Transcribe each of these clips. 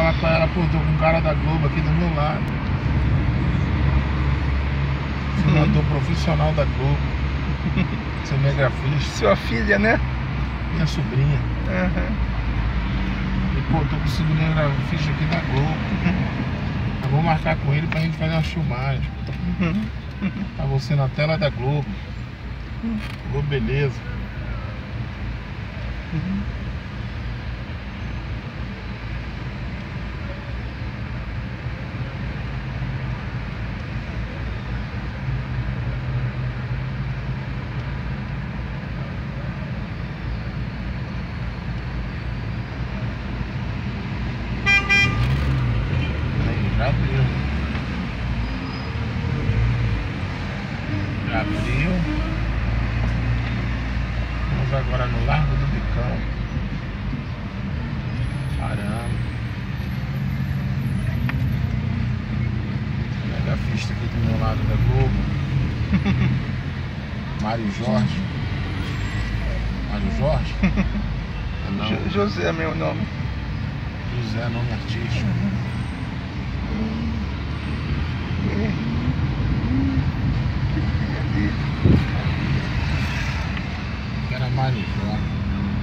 falar com ela, pô, tô com um cara da Globo aqui do meu lado. Filmador profissional da Globo. Cinegrafista. Sua filha, né? Minha sobrinha. Uhum. E pô, tô com o cinegrafista aqui da Globo. Eu vou marcar com ele pra gente fazer uma filmagem. Tá você na tela da Globo. Globo, beleza. Já abriu. Já abriu. Vamos agora no Largo do Bicão. Caramba. Cinegrafista aqui do meu lado da Globo. Mário Jorge. Mário Jorge? Não. José é meu nome. José, nome artístico. Era Mário Jorge.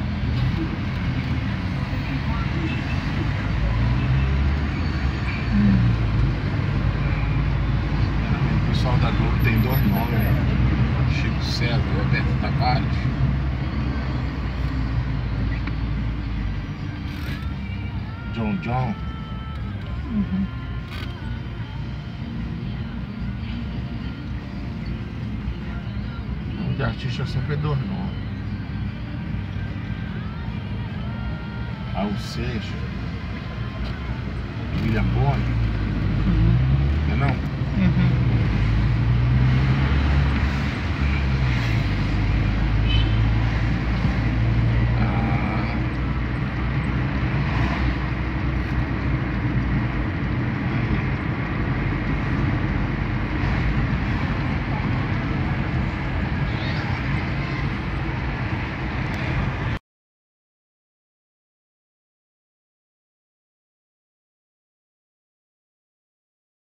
O pessoal da Globo tem dois nomes, né? Chico César e Roberto Tavares. John. O nome de artista sempre é dois nomes. Raul Seixas, William Bonner. Não é não?